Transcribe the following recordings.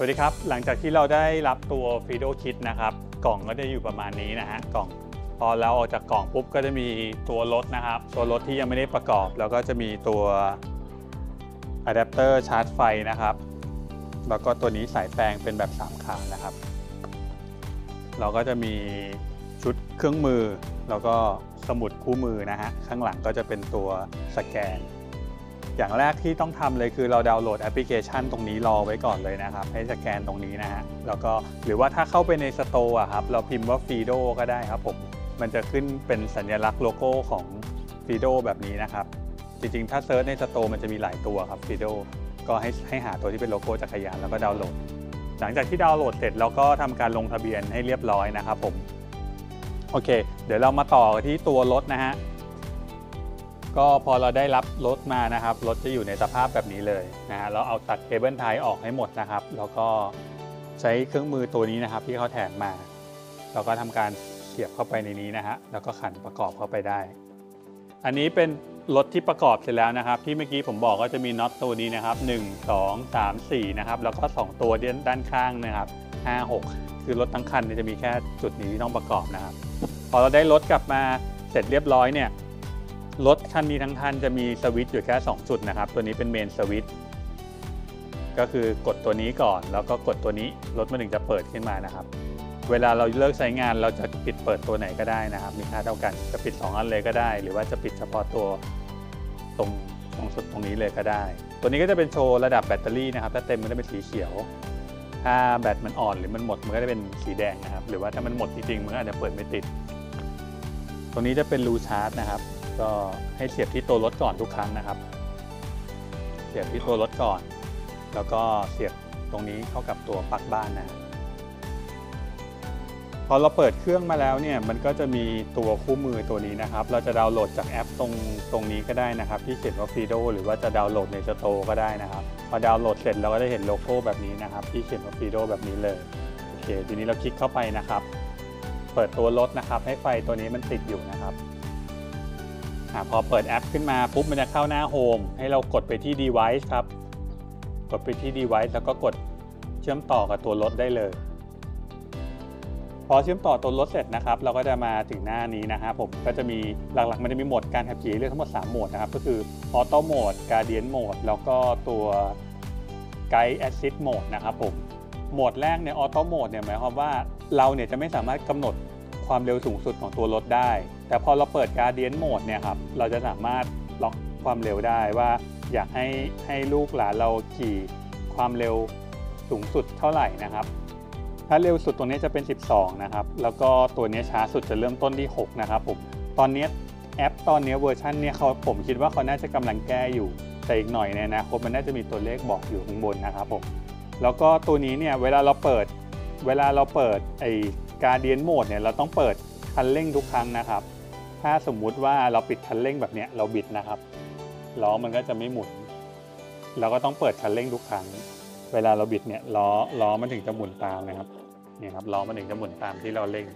วัสดีครับหลังจากที่เราได้รับตัว Fido Kit นะครับกล่องก็จะอยู่ประมาณนี้นะฮะกล่องพอเราออกจากกล่องปุ๊บก็จะมีตัวรถนะครับตัวรถที่ยังไม่ได้ประกอบแล้วก็จะมีตัวอะแดปเตอร์ชาร์จไฟนะครับแล้วก็ตัวนี้สายแปลงเป็นแบบ3ขานะครับเราก็จะมีชุดเครื่องมือแล้วก็สมุดคู่มือนะฮะข้างหลังก็จะเป็นตัวสแกนอย่างแรกที่ต้องทำเลยคือเราดาวน์โหลดแอปพลิเคชันตรงนี้รอไว้ก่อนเลยนะครับให้สแกนตรงนี้นะฮะแล้วก็หรือว่าถ้าเข้าไปในสโตร์ครับเราพิมพ์ว่า Fido ก็ได้ครับผมมันจะขึ้นเป็นสัญลักษณ์โลโก้ของ Fido แบบนี้นะครับจริงๆถ้าเซิร์ชในสโตร์มันจะมีหลายตัวครับ Fido ก็ให้หาตัวที่เป็นโลโก้จักรยานแล้วก็ดาวน์โหลดหลังจากที่ดาวน์โหลดเสร็จเราก็ทำการลงทะเบียนให้เรียบร้อยนะครับผมโอเคเดี๋ยวเรามาต่อที่ตัวรถนะฮะก็พอเราได้รับรถมานะครับรถจะอยู่ในสภาพแบบนี้เลยนะฮะเราเอาตัดเคเบิลไทออกให้หมดนะครับแล้วก็ใช้เครื่องมือตัวนี้นะครับที่เขาแถมมาเราก็ทำการเสียบเข้าไปในนี้นะฮะแล้วก็ขันประกอบเข้าไปได้อันนี้เป็นรถที่ประกอบเสร็จแล้วนะครับที่เมื่อกี้ผมบอกก็จะมีน็อตตัวนี้นะครับ1 2 3 4นะครับแล้วก็2ตัวด้านข้างนะครับ5 6คือรถทั้งคันจะมีแค่จุดนี้ที่ต้องประกอบนะครับพอเราได้รถกลับมาเสร็จเรียบร้อยเนี่ยรถคันนี้ทั้งคันจะมีสวิตช์อยู่แค่2จุดนะครับตัวนี้เป็นเมนสวิตช์ก็คือกดตัวนี้ก่อนแล้วก็กดตัวนี้รถมันถึงจะเปิดขึ้นมานะครับเวลาเราเลิกใช้งานเราจะปิดเปิดตัวไหนก็ได้นะครับมีค่าเท่ากันจะปิด2อันเลยก็ได้หรือว่าจะปิดเฉพาะตัวตรงสุดตรงนี้เลยก็ได้ตัวนี้ก็จะเป็นโชว์ระดับแบตเตอรี่นะครับถ้าเต็มมันจะเป็นสีเขียวถ้าแบตมันอ่อนหรือมันหมดมันก็จะเป็นสีแดงนะครับหรือว่าถ้ามันหมดจริงๆมันอาจจะเปิดไม่ติดตรงนี้จะเป็นรูชาร์จนะครับก็ให้เสียบที่ตัวรถก่อนทุกครั้งนะครับเสียบที่ตัวรถก่อนแล้วก็เสียบตรงนี้เข้ากับตัวปลั๊กบ้านนะพอเราเปิดเครื่องมาแล้วเนี่ยมันก็จะมีตัวคู่มือตัวนี้นะครับเราจะดาวน์โหลดจากแอปตรงนี้ก็ได้นะครับที่เขียนว่า Fido หรือว่าจะดาวน์โหลดในสโตร์ก็ได้นะครับพอดาวน์โหลดเสร็จเราก็จะเห็นโลโก้แบบนี้นะครับที่เขียนว่า Fido แบบนี้เลยโอเคทีนี้เราคลิกเข้าไปนะครับเปิดตัวรถนะครับให้ไฟตัวนี้มันติดอยู่นะครับพอเปิดแอปขึ้นมาปุ๊บมันจะเข้าหน้าโฮมให้เรากดไปที่ Device ครับกดไปที่ Device แล้วก็กดเชื่อมต่อกับตัวรถได้เลยพอเชื่อมต่อตัวรถเสร็จนะครับเราก็จะมาถึงหน้านี้นะครับผมก็จะมีหลักๆมันจะมีโหมดการขับขี่เลือกทั้งหมด3โหมดนะครับก็คือ Auto Mode Guardian Mode แล้วก็ตัว Guide Assist Mode นะครับผมโหมดแรกใน Auto Mode เนี่ยหมายความว่าเราเนี่ยจะไม่สามารถกำหนดความเร็วสูงสุดของตัวรถได้แต่พอเราเปิด Guardian Mode เนี่ยครับเราจะสามารถล็อกความเร็วได้ว่าอยากให้ลูกหลานเราขี่ความเร็วสูงสุดเท่าไหร่นะครับถ้าเร็วสุดตรงนี้จะเป็น12นะครับแล้วก็ตัวนี้ช้าสุดจะเริ่มต้นที่6นะครับผมตอนนี้แอปตอนนี้เวอร์ชันนี้ผมคิดว่าเขาน่าจะกำลังแก้อยู่แต่อีกหน่อยในอนาคตมันน่าจะมีตัวเลขบอกอยู่ข้างบนนะครับผมแล้วก็ตัวนี้เนี่ยเวลาเราเปิดไอ้ Guardian Mode เนี่ยเราต้องเปิดคันเร่งทุกครั้งนะครับถ้าสมมุติว่าเราปิดคันเร่งแบบนี้เราบิดนะครับล้อมันก็จะไม่หมุนเราก็ต้องเปิดคันเร่งทุกครั้งเวลาเราบิดเนี่ยล้อมันถึงจะหมุนตามนะครับเนี่ยครับล้อมันถึงจะหมุนตามที่เราเร่ง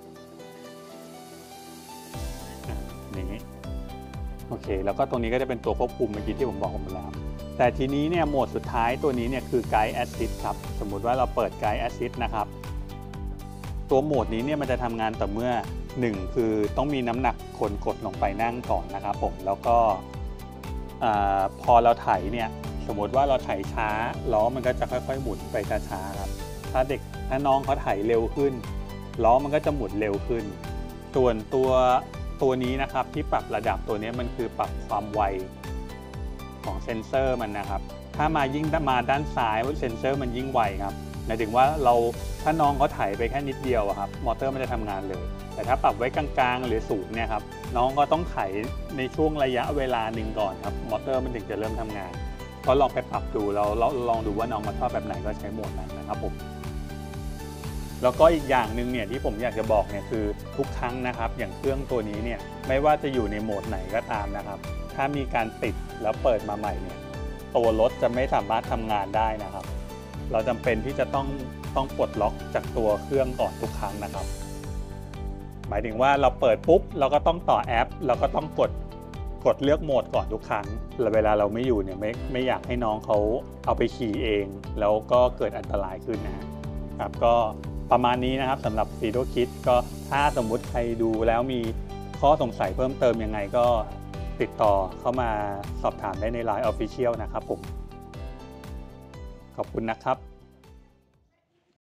นี้โอเคแล้วก็ตรงนี้ก็จะเป็นตัวควบคุมเมื่อกี้ที่ผมบอกไปแล้วแต่ทีนี้เนี่ยโหมดสุดท้ายตัวนี้เนี่ยคือ Guide Assist ครับสมมุติว่าเราเปิด Guide Assist นะครับตัวโหมดนี้เนี่ยมันจะทำงานแต่เมื่อ1คือต้องมีน้ำหนักคนกดลงไปนั่งก่อนนะครับผมแล้วก็พอเราไถเนี่ยสมมติว่าเราไถช้าล้อมันก็จะค่อยๆหมุนไปช้าๆครับถ้าน้องเขาไถเร็วขึ้นล้อมันก็จะหมุนเร็วขึ้นส่วนตัวนี้นะครับที่ปรับระดับตัวนี้มันคือปรับความไวของเซ็นเซอร์มันนะครับถ้ายิ่งมาด้านซ้ายว่าเซ็นเซอร์มันยิ่งไวครับหมายถึงว่าถ้าน้องเขาไถไปแค่นิดเดียวครับมอเตอร์มันจะทำงานเลยแต่ถ้าปรับไว้กลางๆหรือสูงเนี่ยครับน้องก็ต้องไถในช่วงระยะเวลาหนึ่งก่อนครับมอเตอร์มันถึงจะเริ่มทำงานก็ลองไปปรับดูเราลองดูว่าน้องมาชอบแบบไหนก็ใช้โหมดนั้นนะครับผมแล้วก็อีกอย่างหนึ่งเนี่ยที่ผมอยากจะบอกเนี่ยคือทุกครั้งนะครับอย่างเครื่องตัวนี้เนี่ยไม่ว่าจะอยู่ในโหมดไหนก็ตามนะครับถ้ามีการติดแล้วเปิดมาใหม่เนี่ยตัวรถจะไม่สามารถทำงานได้นะครับเราจำเป็นที่จะต้องปลดล็อกจากตัวเครื่องก่อนทุกครั้งนะครับหมายถึงว่าเราเปิดปุ๊บเราก็ต้องต่อแอปเราก็ต้องกดกดเลือกโหมดก่อนทุกครั้งเวลาเราไม่อยู่เนี่ยไม่อยากให้น้องเขาเอาไปขี่เองแล้วก็เกิดอันตรายขึ้นนะครับก็ประมาณนี้นะครับสำหรับ Fido Kit ก็ถ้าสมมุติใครดูแล้วมีข้อสงสัยเพิ่มเติมยังไงก็ติดต่อเข้ามาสอบถามได้ใน LINE Official นะครับผมขอบคุณนะครับ